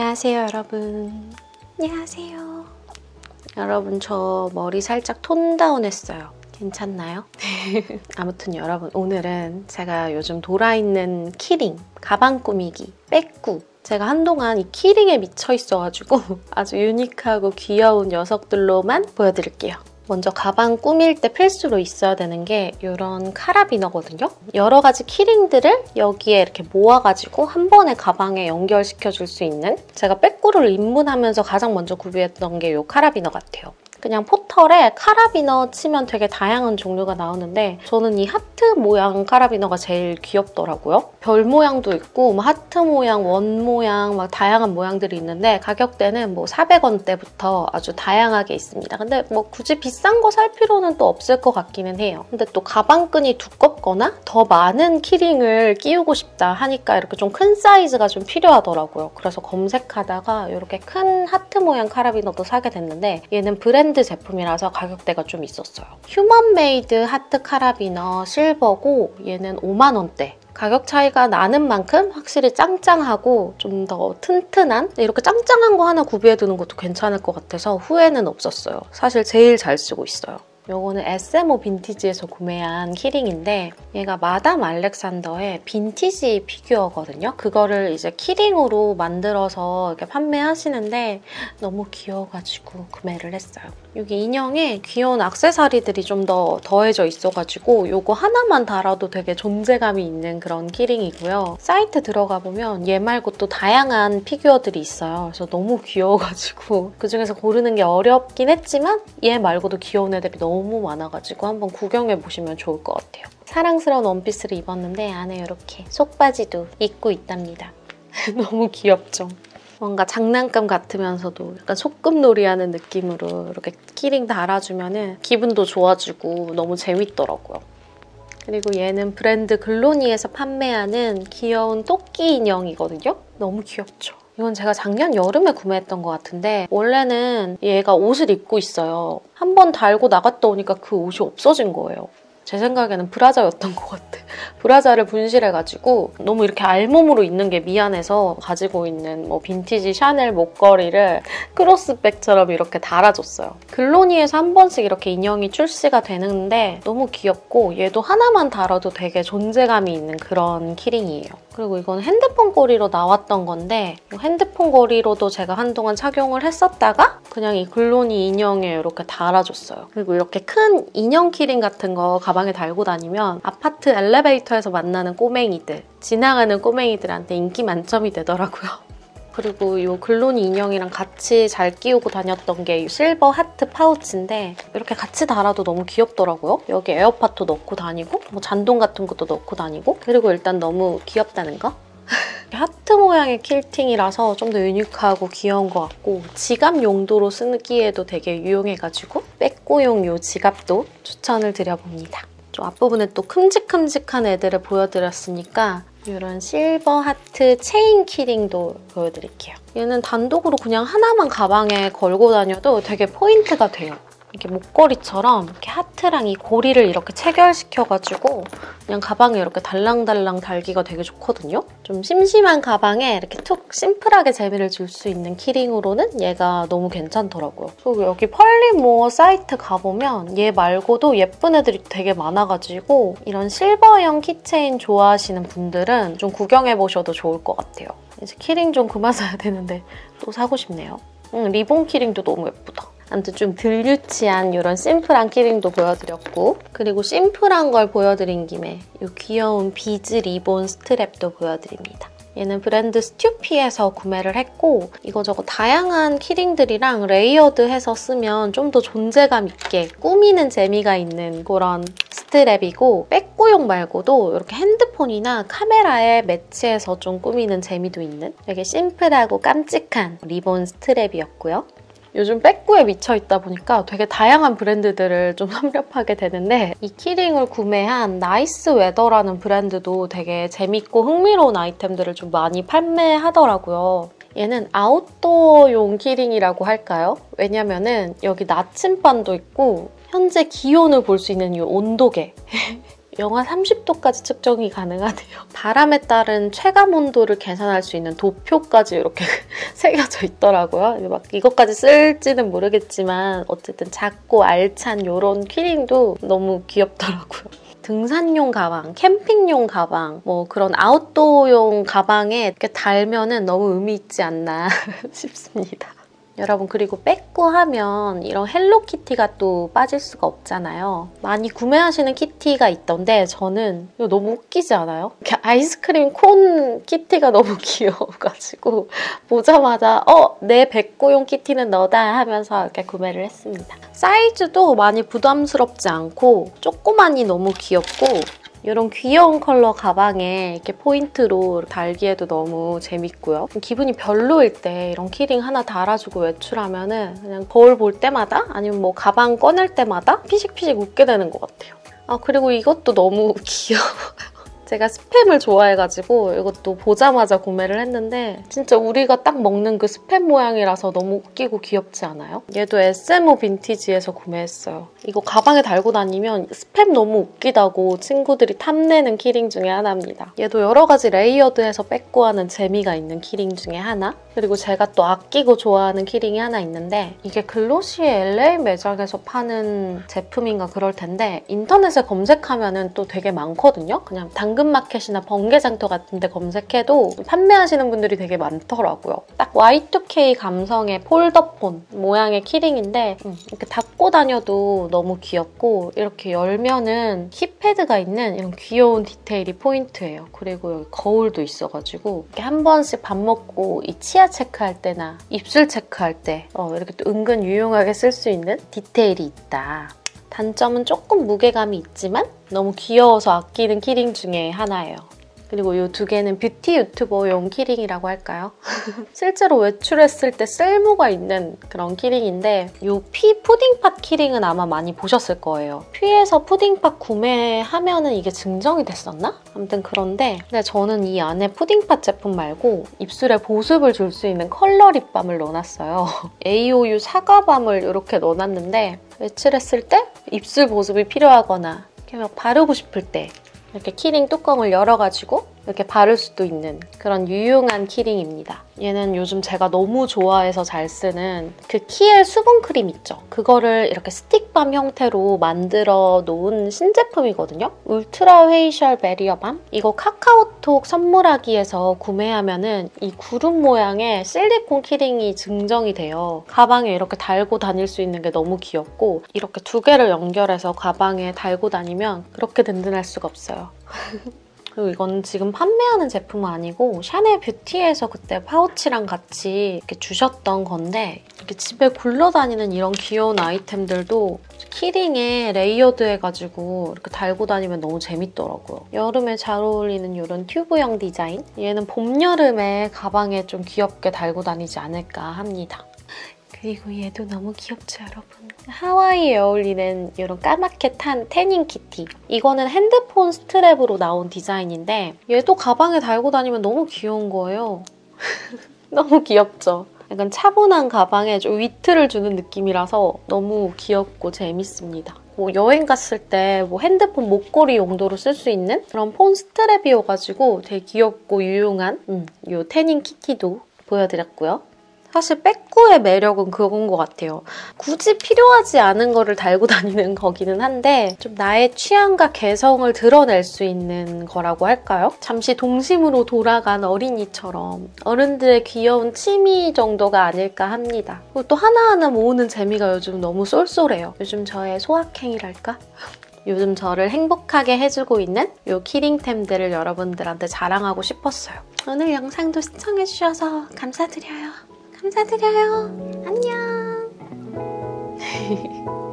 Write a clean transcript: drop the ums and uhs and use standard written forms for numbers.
안녕하세요, 여러분. 안녕하세요. 여러분, 저 머리 살짝 톤 다운 했어요. 괜찮나요? 아무튼 여러분, 오늘은 제가 요즘 돌아있는 키링, 가방 꾸미기, 백구, 제가 한동안 이 키링에 미쳐 있어가지고 아주 유니크하고 귀여운 녀석들로만 보여드릴게요. 먼저 가방 꾸밀 때 필수로 있어야 되는 게 이런 카라비너거든요. 여러 가지 키링들을 여기에 이렇게 모아가지고 한 번에 가방에 연결시켜줄 수 있는, 제가 백구를 입문하면서 가장 먼저 구비했던 게 이 카라비너 같아요. 그냥 포털에 카라비너 치면 되게 다양한 종류가 나오는데 저는 이 하트 모양 카라비너가 제일 귀엽더라고요. 별 모양도 있고 하트 모양, 원 모양 막 다양한 모양들이 있는데 가격대는 뭐 400원대부터 아주 다양하게 있습니다. 근데 뭐 굳이 비싼 거 살 필요는 또 없을 것 같기는 해요. 근데 또 가방끈이 두껍거나 더 많은 키링을 끼우고 싶다 하니까 이렇게 좀 큰 사이즈가 좀 필요하더라고요. 그래서 검색하다가 이렇게 큰 하트 모양 카라비너도 사게 됐는데 얘는 브랜드 제품이라서 가격대가 좀 있었어요. 휴먼메이드 하트 카라비너 실버고 얘는 5만 원대. 가격 차이가 나는 만큼 확실히 짱짱하고 좀 더 튼튼한, 이렇게 짱짱한 거 하나 구비해두는 것도 괜찮을 것 같아서 후회는 없었어요. 사실 제일 잘 쓰고 있어요. 요거는 SMO 빈티지에서 구매한 키링인데 얘가 마담 알렉산더의 빈티지 피규어거든요. 그거를 이제 키링으로 만들어서 이렇게 판매하시는데 너무 귀여워가지고 구매를 했어요. 여기 인형에 귀여운 액세서리들이 좀 더 더해져 있어가지고 요거 하나만 달아도 되게 존재감이 있는 그런 키링이고요. 사이트 들어가 보면 얘 말고 또 다양한 피규어들이 있어요. 그래서 너무 귀여워가지고 그중에서 고르는 게 어렵긴 했지만 얘 말고도 귀여운 애들이 너무 많아가지고 한번 구경해보시면 좋을 것 같아요. 사랑스러운 원피스를 입었는데 안에 이렇게 속바지도 입고 있답니다. 너무 귀엽죠? 뭔가 장난감 같으면서도 약간 소꿉놀이하는 느낌으로 이렇게 키링 달아주면 기분도 좋아지고 너무 재밌더라고요. 그리고 얘는 브랜드 글로니에서 판매하는 귀여운 토끼 인형이거든요. 너무 귀엽죠? 이건 제가 작년 여름에 구매했던 것 같은데 원래는 얘가 옷을 입고 있어요. 한 번 달고 나갔다 오니까 그 옷이 없어진 거예요. 제 생각에는 브라자였던 것 같아. 브라자를 분실해가지고 너무 이렇게 알몸으로 입는 게 미안해서 가지고 있는 뭐 빈티지 샤넬 목걸이를 크로스백처럼 이렇게 달아줬어요. 글로니에서 한 번씩 이렇게 인형이 출시가 되는데 너무 귀엽고 얘도 하나만 달아도 되게 존재감이 있는 그런 키링이에요. 그리고 이건 핸드폰 고리로 나왔던 건데 핸드폰 고리로도 제가 한동안 착용을 했었다가 그냥 이 글로니 인형에 이렇게 달아줬어요. 그리고 이렇게 큰 인형 키링 같은 거 가방에 달고 다니면 아파트 엘리베이터에서 만나는 꼬맹이들, 지나가는 꼬맹이들한테 인기 만점이 되더라고요. 그리고 이 글로니 인형이랑 같이 잘 끼우고 다녔던 게 실버 하트 파우치인데 이렇게 같이 달아도 너무 귀엽더라고요. 여기 에어팟도 넣고 다니고 뭐 잔동 같은 것도 넣고 다니고 그리고 일단 너무 귀엽다는 거? 하트 모양의 퀼팅이라서 좀 더 유니크하고 귀여운 것 같고 지갑 용도로 쓰기에도 되게 유용해가지고 백구용 이 지갑도 추천을 드려봅니다. 좀 앞부분에 또 큼직큼직한 애들을 보여드렸으니까 이런 실버 하트 체인 키링도 보여드릴게요. 얘는 단독으로 그냥 하나만 가방에 걸고 다녀도 되게 포인트가 돼요. 이렇게 목걸이처럼 이렇게 하트랑 이 고리를 이렇게 체결시켜가지고 그냥 가방에 이렇게 달랑달랑 달기가 되게 좋거든요. 좀 심심한 가방에 이렇게 툭 심플하게 재미를 줄 수 있는 키링으로는 얘가 너무 괜찮더라고요. 그리고 여기 펄리모어 사이트 가보면 얘 말고도 예쁜 애들이 되게 많아가지고 이런 실버형 키체인 좋아하시는 분들은 좀 구경해보셔도 좋을 것 같아요. 이제 키링 좀 그만 사야 되는데 또 사고 싶네요. 리본 키링도 너무 예쁘다. 아무튼 좀 덜 유치한 이런 심플한 키링도 보여드렸고 그리고 심플한 걸 보여드린 김에 이 귀여운 비즈 리본 스트랩도 보여드립니다. 얘는 브랜드 스튜피에서 구매를 했고 이거저거 다양한 키링들이랑 레이어드해서 쓰면 좀 더 존재감 있게 꾸미는 재미가 있는 그런 스트랩이고 백구용 말고도 이렇게 핸드폰이나 카메라에 매치해서 좀 꾸미는 재미도 있는 되게 심플하고 깜찍한 리본 스트랩이었고요. 요즘 백구에 미쳐있다 보니까 되게 다양한 브랜드들을 좀 섭렵하게 되는데 이 키링을 구매한 나이스 웨더라는 브랜드도 되게 재밌고 흥미로운 아이템들을 좀 많이 판매하더라고요. 얘는 아웃도어용 키링이라고 할까요? 왜냐면은 여기 나침반도 있고 현재 기온을 볼 수 있는 이 온도계 영하 30도까지 측정이 가능하대요. 바람에 따른 체감 온도를 계산할 수 있는 도표까지 이렇게 새겨져 있더라고요. 막 이것까지 쓸지는 모르겠지만 어쨌든 작고 알찬 이런 키링도 너무 귀엽더라고요. 등산용 가방, 캠핑용 가방, 뭐 그런 아웃도어용 가방에 이렇게 달면은 너무 의미 있지 않나 싶습니다. 여러분, 그리고 백구 하면 이런 헬로키티가 또 빠질 수가 없잖아요. 많이 구매하시는 키티가 있던데 저는 이거 너무 웃기지 않아요? 이렇게 아이스크림 콘 키티가 너무 귀여워가지고 보자마자 내 백구용 키티는 너다 하면서 이렇게 구매를 했습니다. 사이즈도 많이 부담스럽지 않고 조그마니 너무 귀엽고 이런 귀여운 컬러 가방에 이렇게 포인트로 달기에도 너무 재밌고요. 기분이 별로일 때 이런 키링 하나 달아주고 외출하면은 그냥 거울 볼 때마다 아니면 뭐 가방 꺼낼 때마다 피식피식 웃게 되는 것 같아요. 그리고 이것도 너무 귀여워요. 제가 스팸을 좋아해가지고 이것도 보자마자 구매를 했는데 진짜 우리가 딱 먹는 그 스팸 모양이라서 너무 웃기고 귀엽지 않아요? 얘도 SMO 빈티지에서 구매했어요. 이거 가방에 달고 다니면 스팸 너무 웃기다고 친구들이 탐내는 키링 중에 하나입니다. 얘도 여러 가지 레이어드해서 백구하는 재미가 있는 키링 중에 하나? 그리고 제가 또 아끼고 좋아하는 키링이 하나 있는데 이게 글로시의 LA 매장에서 파는 제품인가 그럴 텐데 인터넷에 검색하면 또 되게 많거든요? 그냥 당근마켓이나 번개장터 같은 데 검색해도 판매하시는 분들이 되게 많더라고요. 딱 Y2K 감성의 폴더폰 모양의 키링인데 이렇게 닫고 다녀도 너무 귀엽고 이렇게 열면은 키패드가 있는 이런 귀여운 디테일이 포인트예요. 그리고 여기 거울도 있어가지고 이렇게 한 번씩 밥 먹고 이 치아 체크할 때나 입술 체크할 때 이렇게 또 은근 유용하게 쓸 수 있는 디테일이 있다. 단점은 조금 무게감이 있지만 너무 귀여워서 아끼는 키링 중에 하나예요. 그리고 이 두 개는 뷰티 유튜버용 키링이라고 할까요? 실제로 외출했을 때 쓸모가 있는 그런 키링인데 이 피 푸딩팟 키링은 아마 많이 보셨을 거예요. 퓨에서 푸딩팟 구매하면은 이게 증정이 됐었나? 아무튼 그런데 근데 저는 이 안에 푸딩팟 제품 말고 입술에 보습을 줄 수 있는 컬러 립밤을 넣어놨어요. AOU 사과밤을 이렇게 넣어놨는데 외출했을 때 입술 보습이 필요하거나 이렇게 막 바르고 싶을 때 이렇게 키링 뚜껑을 열어가지고 이렇게 바를 수도 있는 그런 유용한 키링입니다. 얘는 요즘 제가 너무 좋아해서 잘 쓰는 그 키엘 수분크림 있죠? 그거를 이렇게 스틱밤 형태로 만들어 놓은 신제품이거든요? 울트라 페이셜 베리어밤? 이거 카카오톡 선물하기에서 구매하면은 이 구름 모양의 실리콘 키링이 증정이 돼요. 가방에 이렇게 달고 다닐 수 있는 게 너무 귀엽고 이렇게 두 개를 연결해서 가방에 달고 다니면 그렇게 든든할 수가 없어요. 그리고 이건 지금 판매하는 제품은 아니고 샤넬 뷰티에서 그때 파우치랑 같이 이렇게 주셨던 건데 이렇게 집에 굴러다니는 이런 귀여운 아이템들도 키링에 레이어드 해가지고 이렇게 달고 다니면 너무 재밌더라고요. 여름에 잘 어울리는 이런 튜브형 디자인? 얘는 봄, 여름에 가방에 좀 귀엽게 달고 다니지 않을까 합니다. 그리고 얘도 너무 귀엽죠, 여러분? 하와이에 어울리는 이런 까맣게 탄 태닝 키티. 이거는 핸드폰 스트랩으로 나온 디자인인데 얘도 가방에 달고 다니면 너무 귀여운 거예요. 너무 귀엽죠? 약간 차분한 가방에 좀 위트를 주는 느낌이라서 너무 귀엽고 재밌습니다. 뭐 여행 갔을 때 뭐 핸드폰 목걸이 용도로 쓸 수 있는 그런 폰 스트랩이어가지고 되게 귀엽고 유용한 이 태닝 키티도 보여드렸고요. 사실 백구의 매력은 그건 것 같아요. 굳이 필요하지 않은 거를 달고 다니는 거기는 한데 좀 나의 취향과 개성을 드러낼 수 있는 거라고 할까요? 잠시 동심으로 돌아간 어린이처럼 어른들의 귀여운 취미 정도가 아닐까 합니다. 그리고 또 하나하나 모으는 재미가 요즘 너무 쏠쏠해요. 요즘 저의 소확행이랄까? 요즘 저를 행복하게 해주고 있는 이 키링템들을 여러분들한테 자랑하고 싶었어요. 오늘 영상도 시청해주셔서 감사드려요. 감사드려요. 안녕.